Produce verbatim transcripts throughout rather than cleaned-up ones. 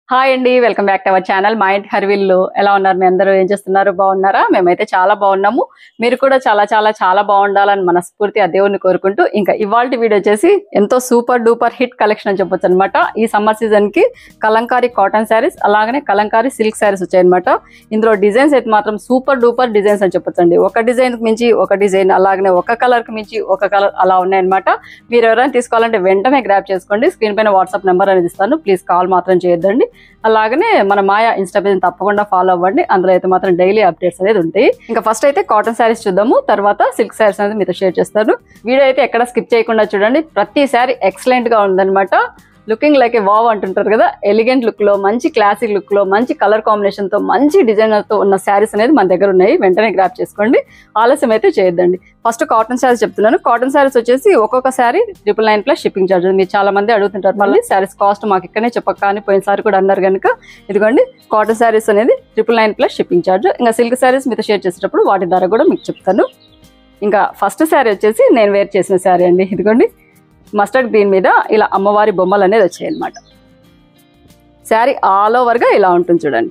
Hi అండి, welcome back to our channel మా ఇంటి హర్విల్లు. ఎలా ఉన్నారు? మీ అందరూ ఏం చేస్తున్నారు? బాగున్నారా? మేమైతే చాలా బాగున్నాము. మీరు కూడా చాలా చాలా చాలా బాగుండాలని మనస్ఫూర్తి ఆ దేవుణ్ణి కోరుకుంటూ, ఇంకా ఇవాల్టి వీడియో వచ్చేసి ఎంతో సూపర్ డూపర్ హిట్ కలెక్షన్ అని చెప్పొచ్చు అనమాట. ఈ సమ్మర్ సీజన్ కి కలంకారీ కాటన్ శారీస్, అలాగనే కలంకారీ సిల్క్ శారీస్ వచ్చాయన్నమాట. ఇందులో డిజైన్స్ అయితే మాత్రం సూపర్ డూపర్ డిజైన్స్ అని చెప్పొచ్చండి. ఒక డిజైన్ కి మించి ఒక డిజైన్, అలాగనే ఒక కలర్ కి మించి ఒక కలర్ అలా ఉన్నాయన్నమాట. మీరు ఎవరైనా తీసుకోవాలంటే వెంటనే గ్రాప్ చేసుకోండి. స్క్రీన్ పైన వాట్సాప్ నెంబర్ అనేది ఇస్తాను, ప్లీజ్ కాల్ మాత్రం చేయొద్దండి. అలాగనే మన మాయా ఇన్స్టా పేజ్ తప్పకుండా ఫాలో అవ్వండి, అందులో అయితే మాత్రం డైలీ అప్డేట్స్ అనేది ఉంటాయి. ఇంకా ఫస్ట్ అయితే కాటన్ శారీస్ చూద్దాము, తర్వాత సిల్క్ శారీస్ అనేది మీతో షేర్ చేస్తాను. వీడియో అయితే ఎక్కడ స్కిప్ చేయకుండా చూడండి. ప్రతి శారీ ఎక్సలెంట్ గా ఉందన్నమాట. లుకింగ్ లైక్ ఏ వావ్ అంటుంటారు కదా, ఎలిగెంట్ లుక్ లో, మంచి క్లాసిక్ లుక్ లో, మంచి కలర్ కాంబినేషన్ తో, మంచి డిజైనర్ తో ఉన్న శారీస్ అనేది మన దగ్గర ఉన్నాయి. వెంటనే గ్రాప్ చేసుకోండి, ఆలస్యం అయితే చేయొద్దండి. ఫస్ట్ కాటన్ శారీస్ చెప్తున్నాను. కాటన్ శారీస్ వచ్చేసి ఒక్కొక్క saree triple nine plus shipping charge. మీరు చాలా మంది అడుగుతుంటారు మళ్ళీ శారీస్ కాస్ట్ మాకు ఇక్కడనే చెప్పక్క అని పోయినసారి కూడా అన్నారు కనుక ఇదిగోండి కాటన్ శారీస్ అనేది triple nine plus shipping charge. ఇంకా సిల్క్ శారీస్ మీతో షేర్ చేసేటప్పుడు వాటి ధర కూడా మీకు చెప్తాను. ఇంకా ఫస్ట్ శారీ వచ్చేసి నేను వేర్ చేసిన శారీ అండి. ఇదిగోండి మస్టర్డ్ గ్రీన్ మీద ఇలా అమ్మవారి బొమ్మలు అనేది వచ్చాయి అన్నమాట. శారీ ఆల్ ఓవర్ గా ఇలా ఉంటుంది చూడండి.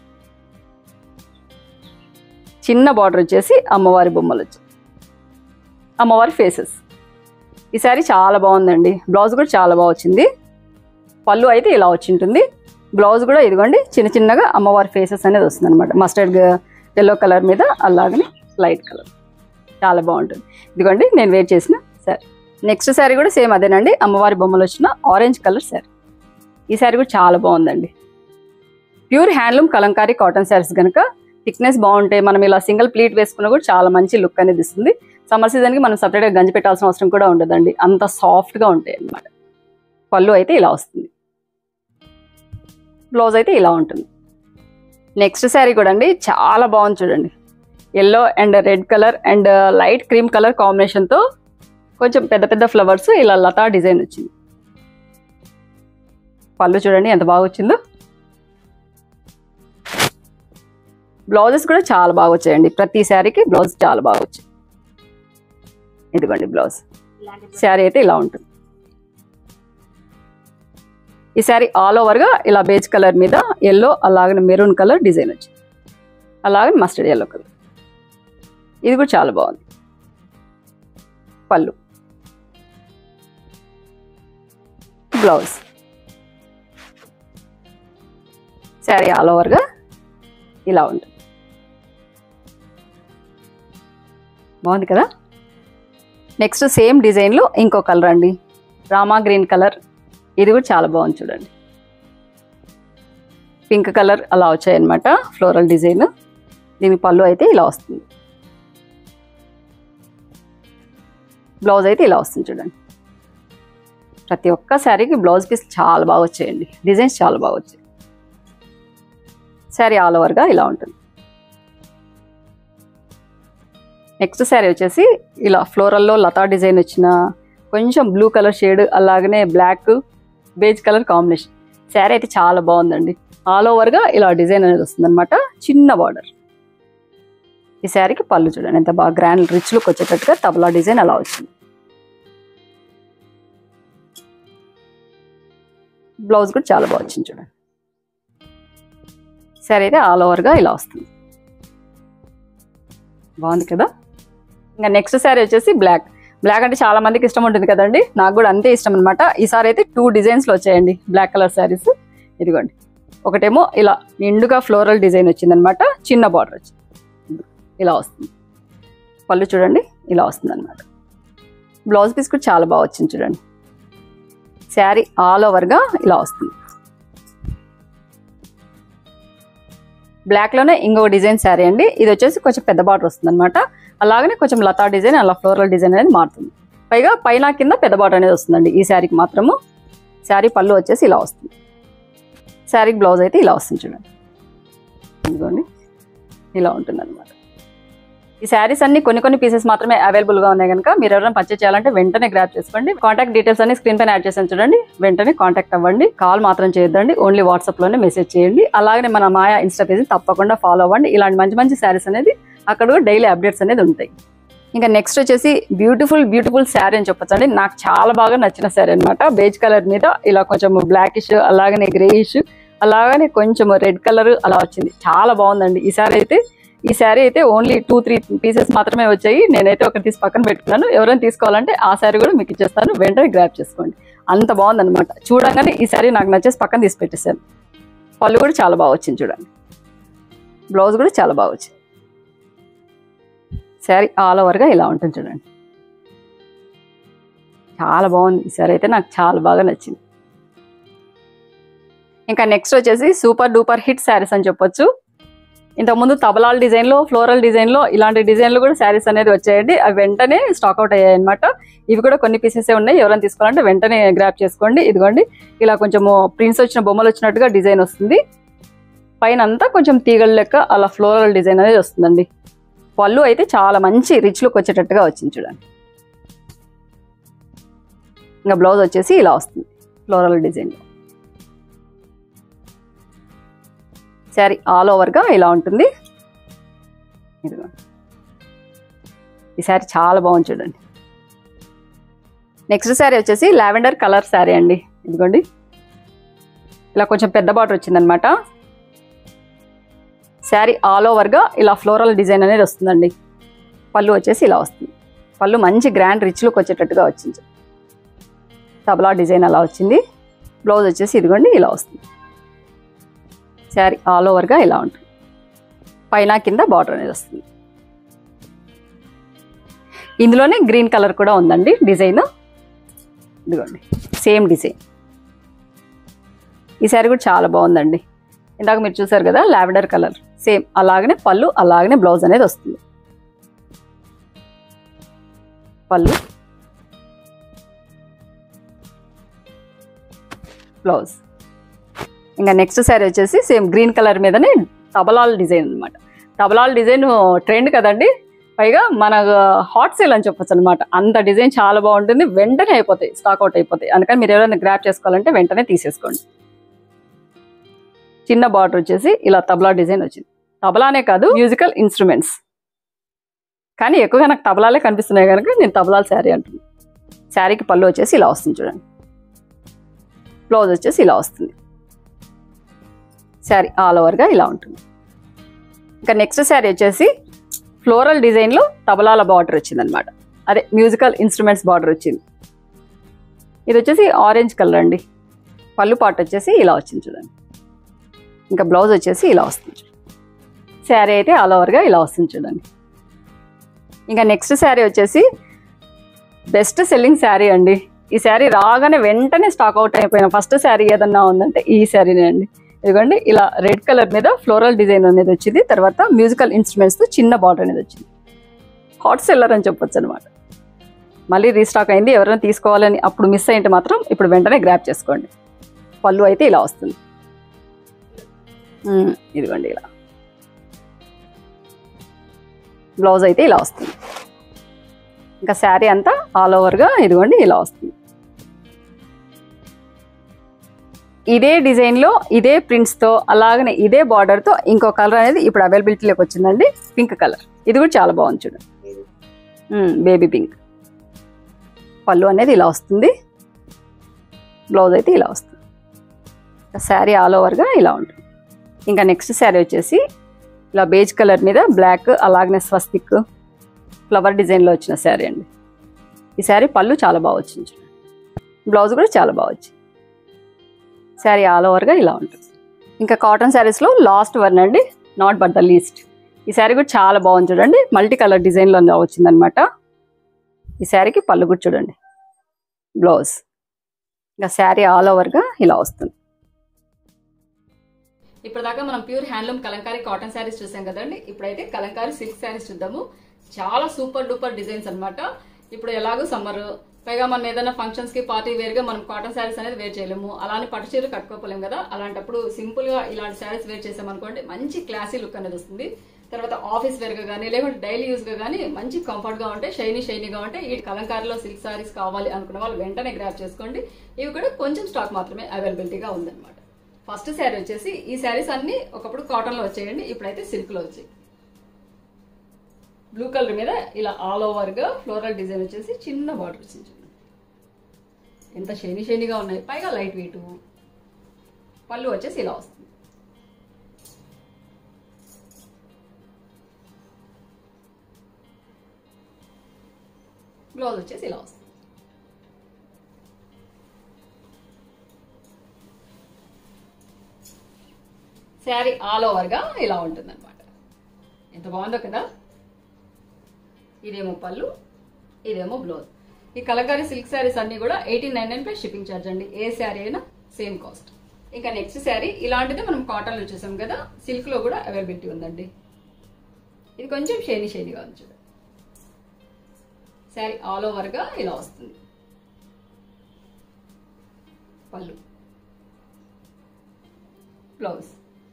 చిన్న బార్డర్ వచ్చేసి అమ్మవారి బొమ్మలు వచ్చాయి, అమ్మవారి ఫేసెస్. ఈ శారీ చాలా బాగుందండి. బ్లౌజ్ కూడా చాలా బాగా వచ్చింది. పళ్ళు అయితే ఇలా వచ్చి ఉంటుంది. బ్లౌజ్ కూడా ఇదిగోండి చిన్న చిన్నగా అమ్మవారి ఫేసెస్ అనేది వస్తుంది అనమాట. మస్టర్డ్ ఎల్లో కలర్ మీద అలాగనే లైట్ కలర్, చాలా బాగుంటుంది. ఇదిగోండి నేను వేర్ చేసిన శారీ. నెక్స్ట్ శారీ కూడా సేమ్ అదేనండి, అమ్మవారి బొమ్మలు వచ్చిన ఆరెంజ్ కలర్ శారీ. ఈ శారీ కూడా చాలా బాగుందండి. Pure handloom Kalamkari cotton sarees కనుక థిక్నెస్ బాగుంటాయి. మనం ఇలా సింగిల్ ప్లీట్ వేసుకున్నా కూడా చాలా మంచి లుక్ అనేది ఇస్తుంది. సమ్మర్ సీజన్కి మనం సపరేట్గా గంజి పెట్టాల్సిన అవసరం కూడా ఉండదండి, అంత సాఫ్ట్గా ఉంటాయి అన్నమాట. పళ్ళు అయితే ఇలా వస్తుంది, బ్లౌజ్ అయితే ఇలా ఉంటుంది. నెక్స్ట్ శారీ కూడా అండి చాలా బాగుంది చూడండి. Yellow and red colour and light cream colour కాంబినేషన్తో కొంచెం పెద్ద పెద్ద ఫ్లవర్స్ ఇలా లతా డిజైన్ వచ్చింది. పళ్ళు చూడండి ఎంత బాగా వచ్చిందో. బ్లౌజెస్ కూడా చాలా బాగా వచ్చాయండి. ప్రతి శారీకి బ్లౌజ్ చాలా బాగా వచ్చింది. ఇదిగోండి బ్లౌజ్. శారీ అయితే ఇలా ఉంటుంది. ఈ శారీ ఆల్ ఓవర్గా ఇలా బేజ్ కలర్ మీద ఎల్లో, అలాగనే మెరూన్ కలర్ డిజైన్ వచ్చింది, అలాగే మస్టర్డ్ ఎల్లో కలర్. ఇది కూడా చాలా బాగుంది. పళ్ళు, బ్లౌజ్. శారీ ఆల్ ఓవర్గా ఇలా ఉంటుంది. బాగుంది కదా. నెక్స్ట్ సేమ్ డిజైన్లో ఇంకో కలర్ అండి, రామా గ్రీన్ కలర్. ఇది కూడా చాలా బాగుంది చూడండి. పింక్ కలర్ అలా వచ్చాయన్నమాట, ఫ్లోరల్ డిజైన్. దీని పళ్ళు అయితే ఇలా వస్తుంది, బ్లౌజ్ అయితే ఇలా వస్తుంది చూడండి. ప్రతి ఒక్క శారీకి బ్లౌజ్ పీస్ చాలా బాగా వచ్చాయండి, డిజైన్స్ చాలా బాగా వచ్చాయి. శారీ ఆల్ ఓవర్గా ఇలా ఉంటుంది. నెక్స్ట్ శారీ వచ్చేసి ఇలా ఫ్లోరల్లో లతా డిజైన్ వచ్చిన కొంచెం బ్లూ కలర్ షేడ్, అలాగనే black beige colour combination. Saree అయితే చాలా బాగుందండి. ఆల్ ఓవర్గా ఇలా డిజైన్ అనేది వస్తుంది అనమాట, చిన్న బార్డర్. ఈ శారీకి పళ్ళు చూడండి ఎంత బాగా గ్రాండ్ రిచ్ లుక్ వచ్చేటట్టుగా తబలా డిజైన్ అలా వచ్చింది. బ్లౌజ్ కూడా చాలా బాగా వచ్చింది చూడండి. శారీ అయితే ఆల్ ఓవర్గా ఇలా వస్తుంది, బాగుంది కదా. ఇంకా నెక్స్ట్ శారీ వచ్చేసి బ్లాక్. బ్లాక్ అంటే చాలా మందికి ఇష్టం ఉంటుంది కదండి, నాకు కూడా అంతే ఇష్టం అనమాట. ఈసారి అయితే టూ డిజైన్స్లో వచ్చాయండి బ్లాక్ కలర్ శారీస్. ఇదిగోండి ఒకటేమో ఇలా నిండుగా ఫ్లోరల్ డిజైన్ వచ్చిందనమాట, చిన్న బార్డర్ వచ్చింది, ఇలా వస్తుంది. పళ్ళు చూడండి ఇలా వస్తుంది అనమాట. బ్లౌజ్ పీస్ కూడా చాలా బాగా వచ్చింది చూడండి. శారీ ఆల్ ఓవర్గా ఇలా వస్తుంది. బ్లాక్లోనే ఇంకొక డిజైన్ శారీ అండి. ఇది వచ్చేసి కొంచెం పెద్ద బార్డర్ వస్తుంది అనమాట, అలాగనే కొంచెం లతా డిజైన్, అలా ఫ్లోరల్ డిజైన్ అనేది మారుతుంది. పైగా పైన కింద పెద్ద బార్డర్ అనేది వస్తుందండి ఈ శారీకి మాత్రము. శారీ పళ్ళు వచ్చేసి ఇలా వస్తుంది. శారీకి బ్లౌజ్ అయితే ఇలా వస్తుంది చూడండి. ఇదిగోండి ఇలా ఉంటుంది అనమాట. ఈ శారీస్ అన్ని కొన్ని కొన్ని పీసెస్ మాత్రమే అవైలబుల్ గా ఉన్నాయి కనుక మీరు ఎవరైనా పర్చేస్ చేయాలంటే వెంటనే గ్రాప్ చేసుకోండి. కాంటాక్ట్ డీటెయిల్స్ అన్ని స్క్రీన్ పైన యాడ్ చేసాను చూడండి, వెంటనే కాంటాక్ట్ అవ్వండి. కాల్ మాత్రం చేయొద్దండి, ఓన్లీ వాట్సాప్ లోనే మెసేజ్ చేయండి. అలాగే మన మాయా ఇన్స్టా పేజ్ తప్పకుండా ఫాలో అవ్వండి. ఇలాంటి మంచి మంచి శారీస్ అనేది అక్కడ డైలీ అప్డేట్స్ అనేది ఉంటాయి. ఇంకా నెక్స్ట్ వచ్చేసి బ్యూటిఫుల్ బ్యూటిఫుల్ శారీ అని చెప్పొచ్చండి. నాకు చాలా బాగా నచ్చిన శారీ అనమాట. బేజ్ కలర్ మీద ఇలా కొంచెం బ్లాకిష్, అలాగనే గ్రేయిష్, అలాగనే కొంచెం రెడ్ కలర్ అలా వచ్చింది. చాలా బాగుందండి ఈ శారీ అయితే. ఈ శారీ అయితే ఓన్లీ టూ త్రీ పీసెస్ మాత్రమే వచ్చాయి. నేనైతే ఒకటి తీసి పక్కన పెట్టుకున్నాను. ఎవరైనా తీసుకోవాలంటే ఆ శారీ కూడా మీకు ఇచ్చేస్తాను, వెంటనే గ్రాప్ చేసుకోండి. అంత బాగుందన్నమాట. చూడగానే ఈ శారీ నాకు నచ్చేసి పక్కన తీసి పెట్టేశాను. పళ్ళు కూడా చాలా బాగా వచ్చింది చూడండి. బ్లౌజ్ కూడా చాలా బాగా వచ్చింది. శారీ ఆల్ ఓవర్గా ఇలా ఉంటుంది చూడండి. చాలా బాగుంది ఈ శారీ అయితే, నాకు చాలా బాగా నచ్చింది. ఇంకా నెక్స్ట్ వచ్చేసి సూపర్ డూపర్ హిట్ శారీస్ అని చెప్పొచ్చు. ఇంతకుముందు తబలాల్ డిజైన్లో, ఫ్లోరల్ డిజైన్లో ఇలాంటి డిజైన్లు కూడా శారీస్ అనేది వచ్చాయండి. అవి వెంటనే స్టాక్అవుట్ అయ్యాయి అనమాట. ఇవి కూడా కొన్ని పీసెసే ఉన్నాయి. ఎవరైనా తీసుకోవాలంటే వెంటనే గ్రాప్ చేసుకోండి. ఇదిగోండి ఇలా కొంచెము ప్రింట్స్ వచ్చిన బొమ్మలు వచ్చినట్టుగా డిజైన్ వస్తుంది. పైన అంతా కొంచెం తీగల లెక్క అలా ఫ్లోరల్ డిజైన్ అనేది వస్తుందండి. పళ్ళు అయితే చాలా మంచి రిచ్ లుక్ వచ్చేటట్టుగా వచ్చింది చూడండి. ఇంకా బ్లౌజ్ వచ్చేసి ఇలా వస్తుంది ఫ్లోరల్ డిజైన్లో. శారీ ఆల్ ఓవర్గా ఇలా ఉంటుంది. ఇదిగో ఈ శారీ చాలా బాగుంది చూడండి. నెక్స్ట్ శారీ వచ్చేసి లావెండర్ కలర్ శారీ అండి. ఇదిగోండి ఇలా కొంచెం పెద్ద బార్డర్ వచ్చిందనమాట. శారీ ఆల్ ఓవర్గా ఇలా ఫ్లోరల్ డిజైన్ అనేది వస్తుందండి. పళ్ళు వచ్చేసి ఇలా వస్తుంది. పళ్ళు మంచి గ్రాండ్ రిచ్ లుక్ వచ్చేటట్టుగా వచ్చింది. తబలా డిజైన్ అలా వచ్చింది. బ్లౌజ్ వచ్చేసి ఇదిగోండి ఇలా వస్తుంది. శారీ ఆల్ ఓవర్గా ఇలా ఉంటుంది. పైన కింద బార్డర్ అనేది వస్తుంది. ఇందులోనే గ్రీన్ కలర్ కూడా ఉందండి డిజైన్. ఇదిగోండి సేమ్ డిజైన్. ఈ శారీ కూడా చాలా బాగుందండి. ఇందాక మీరు చూసారు కదా లావెండర్ కలర్, సేమ్ అలాగనే పళ్ళు, అలాగనే బ్లౌజ్ అనేది వస్తుంది. పళ్ళు, బ్లౌజ్. ఇంకా నెక్స్ట్ శారీ వచ్చేసి సేమ్ గ్రీన్ కలర్ మీదనే తబలాల్ డిజైన్ అనమాట. తబలాల్ డిజైన్ ట్రెండ్ కదండి. పైగా మన హాట్ సేల్ అని చెప్పొచ్చు అనమాట. అంత డిజైన్ చాలా బాగుంటుంది. వెంటనే అయిపోతాయి, స్టాక్అవుట్ అయిపోతాయి. అందుకని మీరు ఎవరైనా గ్రాప్ చేసుకోవాలంటే వెంటనే తీసేసుకోండి. చిన్న బార్డర్ వచ్చేసి ఇలా తబలా డిజైన్ వచ్చింది. తబలానే కాదు, మ్యూజికల్ ఇన్స్ట్రుమెంట్స్, కానీ ఎక్కువగా నాకు తబలాలే కనిపిస్తున్నాయి కనుక నేను తబలాల శారీ అంటున్నాను. శారీకి పళ్ళు వచ్చేసి ఇలా వస్తుంది చూడండి. బ్లౌజ్ వచ్చేసి ఇలా వస్తుంది. శారీ ఆల్ ఓవర్గా ఇలా ఉంటుంది. ఇంకా నెక్స్ట్ శారీ వచ్చేసి ఫ్లోరల్ డిజైన్లో తబలాల బార్డర్ వచ్చిందనమాట. అదే మ్యూజికల్ ఇన్స్ట్రుమెంట్స్ బార్డర్ వచ్చింది. ఇది వచ్చేసి ఆరెంజ్ కలర్ అండి. పళ్ళు పార్ట్ వచ్చేసి ఇలా వచ్చింది చూడండి. ఇంకా బ్లౌజ్ వచ్చేసి ఇలా వస్తుంది. శారీ అయితే ఆల్ ఓవర్గా ఇలా వస్తుంది చూడండి. ఇంకా నెక్స్ట్ శారీ వచ్చేసి బెస్ట్ సెల్లింగ్ శారీ అండి. ఈ శారీ రాగానే వెంటనే స్టాక్ అవుట్ అయిపోయిన ఫస్ట్ శారీ ఏదన్నా ఉందంటే ఈ శారీనే అండి. ఇదిగోండి ఇలా రెడ్ కలర్ మీద ఫ్లోరల్ డిజైన్ అనేది వచ్చింది. తర్వాత మ్యూజికల్ ఇన్స్ట్రుమెంట్స్తో చిన్న బార్డర్ అనేది వచ్చింది. హాట్ సెల్లర్ అని చెప్పొచ్చు అనమాట. మళ్ళీ రీస్టాక్ అయింది. ఎవరైనా తీసుకోవాలని అప్పుడు మిస్ అయింటే మాత్రం ఇప్పుడు వెంటనే గ్రాప్ చేసుకోండి. పళ్ళు అయితే ఇలా వస్తుంది. ఇదిగోండి ఇలా. బ్లౌజ్ అయితే ఇలా వస్తుంది. ఇంకా శారీ అంతా ఆల్ ఓవర్గా ఇదిగోండి ఇలా వస్తుంది. ఇదే డిజైన్లో ఇదే ప్రింట్స్తో అలాగనే ఇదే బార్డర్తో ఇంకో కలర్ అనేది ఇప్పుడు అవైలబిలిటీలోకి వచ్చిందండి. Pink colour. ఇది కూడా చాలా బాగుంది చూడండి. Baby pink. పళ్ళు అనేది ఇలా వస్తుంది. బ్లౌజ్ అయితే ఇలా వస్తుంది. శారీ ఆల్ ఓవర్గా ఇలా ఉంటుంది. ఇంకా నెక్స్ట్ శారీ వచ్చేసి ఇలా బేజ్ కలర్ మీద బ్లాక్ అలాగనే స్వస్తిక్ ఫ్లవర్ డిజైన్లో వచ్చిన శారీ అండి. ఈ శారీ పళ్ళు చాలా బాగా వచ్చింది. బ్లౌజ్ కూడా చాలా బాగా వచ్చింది. శారీ ఆల్ ఓవర్గా ఇలా ఉంటుంది. ఇంకా కాటన్ శారీస్లో లాస్ట్ వన్ అండి, నాట్ బట్ ద లీస్ట్. ఈ శారీ కూడా చాలా బాగుంది చూడండి. మల్టీ కలర్ డిజైన్లో వచ్చిందనమాట. ఈ శారీకి పళ్ళు కూడా చూడండి, బ్లౌజ్. ఇంకా శారీ ఆల్ ఓవర్గా ఇలా వస్తుంది. ఇప్పటిదాకా మనం pure handloom Kalamkari cotton sarees చూసాం కదండి. ఇప్పుడైతే కలంకారీ సిల్క్ శారీస్ చూద్దాము. చాలా సూపర్ డూపర్ డిజైన్స్ అనమాట. ఇప్పుడు ఎలాగో సమ్మర్, పైగా మనం ఏదైనా ఫంక్షన్స్ కి పార్టీ వేర్ గా మనం కాటన్ శారీస్ అనేది వేర్ చేయలేము. అలానే పట్టు చీరలు కట్టుకోలేము కదా. అలాంటప్పుడు సింపుల్ గా ఇలాంటి శారీస్ వేర్ చేసామనుకోండి మంచి క్లాసీ లుక్ అనేది వస్తుంది. తర్వాత ఆఫీస్ వేర్ గా కానీ లేకుంటే డైలీ యూస్ గా కానీ మంచి కంఫర్ట్ గా ఉంటాయి, షైనీ షైనీగా ఉంటాయి. ఈ కలంకారీలో సిల్క్ శారీస్ కావాలి అనుకున్న వాళ్ళు వెంటనే గ్రాప్ చేసుకోండి. ఇవి కూడా కొంచెం స్టాక్ మాత్రమే అవైలబిలిటీగా ఉందన్నమాట. ఫస్ట్ శారీ వచ్చేసి ఈ శారీస్ అన్ని ఒకప్పుడు కాటన్ లో వచ్చాయండి, ఇప్పుడైతే సిల్క్ లో వచ్చాయి. బ్లూ కలర్ మీద ఇలా ఆల్ ఓవర్ గా ఫ్లోరల్ డిజైన్ వచ్చేసి చిన్న బార్డర్ వచ్చింది. ఎంత షైనీ షైనీగా ఉన్నాయి, పైగా లైట్ వెయిట్. పళ్ళు వచ్చేసి ఇలా వస్తుంది. బ్లౌజ్ వచ్చేసి ఇలా వస్తుంది. శారీ ఆల్ ఓవర్గా ఇలా ఉంటుంది అనమాట. ఎంత బాగుందో కదా. ఇదేమో పళ్ళు, ఇదేమో బ్లౌజ్. ఈ కలంకారీ సిల్క్ శారీస్ అన్ని కూడా eighteen nine nine plus shipping charge అండి. ఏ శారీ అయినా సేమ్ కాస్ట్. ఇంకా నెక్స్ట్ శారీ ఇలాంటిదే మనం కాటన్ లో చూసాం కదా, సిల్క్ లో కూడా అవైలబిలిటీ ఉందండి. ఇది కొంచెం షేనీ షేనీగా ఉంది చూడండి. శారీ ఆల్ ఓవర్ గా ఇలా వస్తుంది. పళ్ళు, బ్లౌజ్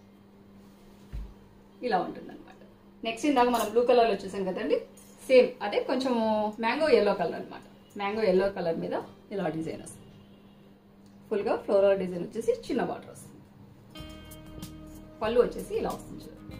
ఇలా ఉంటుంది అనమాట. నెక్స్ట్ ఇందాక మనం బ్లూ కలర్ లో చూసాం కదండి, సేమ్ అదే కొంచెం మ్యాంగో ఎల్లో కలర్ అనమాట. మ్యాంగో ఎల్లో కలర్ మీద ఇలా డిజైన్ వస్తుంది. ఫుల్ గా ఫ్లోరల్ డిజైన్ వచ్చేసి చిన్న బార్డర్ వస్తుంది. పళ్ళు వచ్చేసి ఇలా వస్తుంది చూడండి.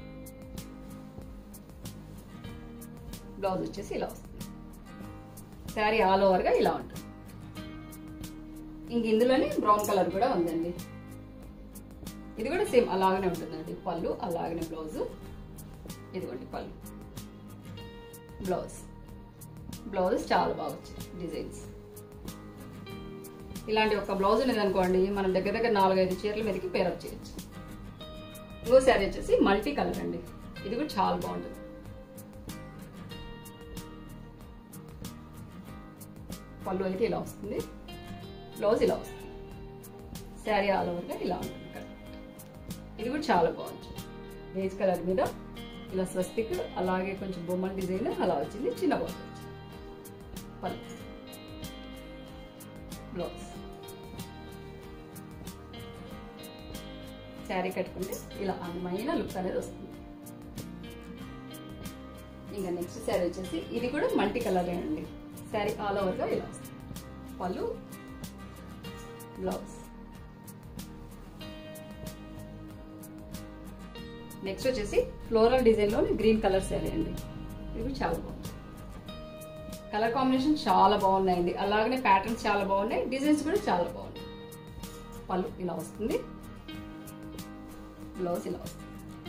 బ్లౌజ్ వచ్చేసి ఇలా వస్తుంది. శారీ ఆల్ ఓవర్ గా ఇలా ఉంటుంది. ఇంక ఇందులోనే బ్రౌన్ కలర్ కూడా ఉందండి. ఇది కూడా సేమ్ అలాగనే ఉంటుందండి. పళ్ళు అలాగనే బ్లౌజ్. ఇదిగోండి పళ్ళు, బ్లౌజ్. బ్లౌజ్ చాలా బాగా వచ్చింది డిజైన్స్. ఇలాంటి ఒక బ్లౌజ్ అనేది అనుకోండి, మనం దగ్గర దగ్గర నాలుగైదు చీరల మీదకి పేరప్ చేయొచ్చు. ఇంకో శారీ వచ్చేసి మల్టీ కలర్ అండి. ఇది కూడా చాలా బాగుంటుంది. పళ్ళు అయితే ఇలా వస్తుంది, బ్లౌజ్ ఇలా వస్తుంది. శారీ ఆల్ ఓవర్గా ఇలా ఉంటుంది. ఇది కూడా చాలా బాగుంది. బేజ్ కలర్ మీద ఇలా స్వస్తిక్, అలాగే కొంచెం బొమ్మల డిజైన్ అలా వచ్చింది. చిన్న బాగుంది. పళ్ళు, బ్లౌజ్. శారీ కట్టుకుంటే ఇలా అందమైన లుక్ అనేది వస్తుంది. ఇంకా నెక్స్ట్ శారీ వచ్చేసి ఇది కూడా మల్టీ కలర్ అండి. శారీ ఆల్ ఓవర్గా ఇలా వస్తుంది. పళ్ళు, బ్లౌజ్. నెక్స్ట్ వచ్చేసి ఫ్లోరల్ డిజైన్ లో గ్రీన్ కలర్ శారీ అండి. ఇది కూడా చాలా బాగుంది. కలర్ కాంబినేషన్ చాలా బాగున్నాయండి. అలాగనే ప్యాటర్న్స్ చాలా బాగున్నాయి, డిజైన్స్ కూడా చాలా బాగున్నాయి. పళ్ళు ఇలా వస్తుంది, బ్లౌజ్ ఇలా వస్తుంది.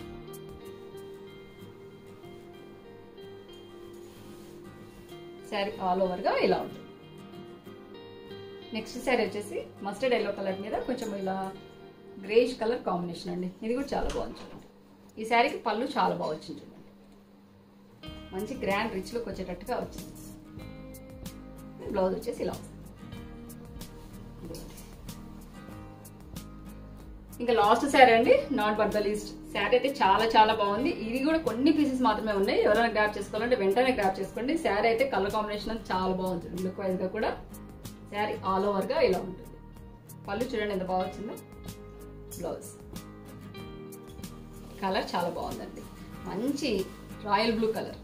శారీ ఆల్ ఓవర్ గా ఇలా ఉంటుంది. నెక్స్ట్ శారీ వచ్చేసి మస్టర్డ్ ఎల్లో కలర్ మీద కొంచెం ఇలా గ్రేష్ కలర్ కాంబినేషన్ అండి. ఇది కూడా చాలా బాగుంది చూడండి. ఈ శారీకి పళ్ళు చాలా బాగా వచ్చింది చూడండి. మంచి గ్రాండ్ రిచ్ లుక్ వచ్చేటట్టుగా వచ్చింది. బ్లౌజ్ వచ్చేసి ఇలా వస్తుంది. ఇంకా లాస్ట్ శారీ అండి, not but the least. Saree అయితే చాలా చాలా బాగుంది. ఇది కూడా కొన్ని పీసెస్ మాత్రమే ఉన్నాయి. ఎవరైనా గ్రాప్ చేసుకోవాలంటే వెంటనే గ్రాప్ చేసుకోండి. శారీ అయితే కలర్ కాంబినేషన్ అంతా చాలా బాగుంటుంది. లుక్ వైజ్ గా కూడా శారీ ఆల్ ఓవర్ గా ఇలా ఉంటుంది. పళ్ళు చూడండి ఎంత బాగా వచ్చిందో. బ్లౌజ్ కలర్ చాలా బాగుందండి. మంచి రాయల్ బ్లూ కలర్.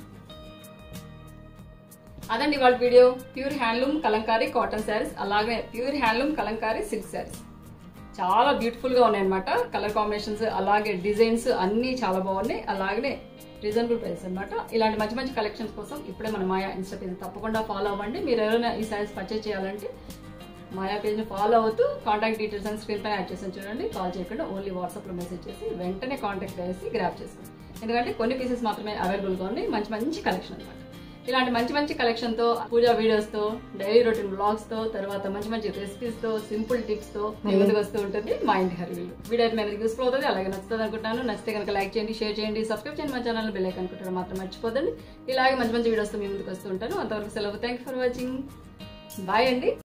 అదండి వాళ్ళ video. Pure handloom Kalamkari cotton sarees, అలాగే pure handloom Kalamkari silk sarees చాలా బ్యూటిఫుల్ గా ఉన్నాయి అనమాట. కలర్ కాంబినేషన్స్ అలాగే డిజైన్స్ అన్ని చాలా బాగున్నాయి. అలాగే రీజనబుల్ ప్రైస్ అనమాట. ఇలాంటి మంచి మంచి కలెక్షన్స్ కోసం ఇప్పుడే మన మాయా ఇన్స్టా పేజ్ తప్పకుండా ఫాలో అవ్వండి. మీరు ఎవరైనా ఈ శారీస్ పర్చేజ్ చేయాలంటే మాయా పేజ్ ని ఫాలో అవుతూ కాంటాక్ట్ డీటెయిల్స్ అని స్క్రీన్ పైన యాడ్ చేసాను చూడండి. కాల్ చేయకుండా ఓన్లీ వాట్సాప్ లో మెసేజ్ చేసి వెంటనే కాంటాక్ట్ చేసి గ్రాప్ చేసుకోండి. ఎందుకంటే కొన్ని పీసెస్ మాత్రమే అవైలబుల్ గా ఉన్నాయి. మంచి మంచి కలెక్షన్ అనమాట. ఇలాంటి మంచి మంచి కలెక్షన్ తో, పూజా వీడియోస్ తో, డైలీ రొటీన్ బ్లాగ్స్ తో, తర్వాత మంచి మంచి రెసిపీస్ తో, సింపుల్ టిప్స్ తో ముందుకు వస్తూ ఉంటుంది మా ఇంటి హరివిల్లు. వీడియో అయితే మీకు యూస్ఫుల్ అవుతుంది, అలాగే నచ్చుతుంది అనుకుంటున్నాను. నచ్చితే కనుక లైక్ చేయండి, షేర్ చేయండి, సబ్స్క్రైబ్ చేయండి. మా ఛానల్ బెల్ ఐకాన్ కొట్టడం మాత్రం మర్చిపోదండి. ఇలాగే మంచి మంచి వీడియోస్ తో మీ ముందుకు వస్తూ ఉంటాను. అంతవరకు సెలవు. Thank you for watching. Bye అండి.